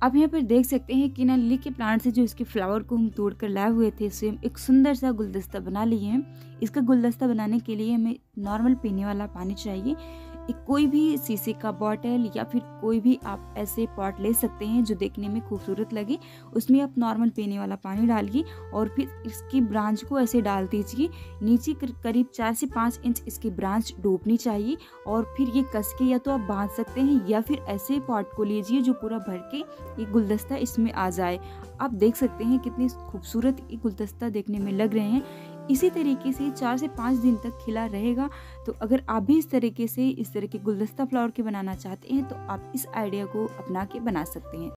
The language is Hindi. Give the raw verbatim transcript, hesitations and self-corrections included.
आप यहाँ पर देख सकते हैं कि ना लिली के प्लांट से जो इसके फ्लावर को हम तोड़ कर लाए हुए थे, इसे हम एक सुंदर सा गुलदस्ता बना लिए हैं। इसका गुलदस्ता बनाने के लिए हमें नॉर्मल पीने वाला पानी चाहिए। एक कोई भी शीशे का बॉटल या फिर कोई भी आप ऐसे पॉट ले सकते हैं जो देखने में खूबसूरत लगे। उसमें आप नॉर्मल पीने वाला पानी डालिए और फिर इसकी ब्रांच को ऐसे डाल दीजिए। नीचे करीब चार से पाँच इंच इसकी ब्रांच डूबनी चाहिए और फिर ये कस के या तो आप बांध सकते हैं या फिर ऐसे पॉट को लीजिए जो पूरा भर के ये गुलदस्ता इसमें आ जाए। आप देख सकते हैं कितनी खूबसूरत ये गुलदस्ता देखने में लग रहे हैं। इसी तरीके से चार से पाँच दिन तक खिला रहेगा। तो अगर आप भी इस तरीके से इस तरह के गुलदस्ता फ्लावर के बनाना चाहते हैं तो आप इस आइडिया को अपना के बना सकते हैं।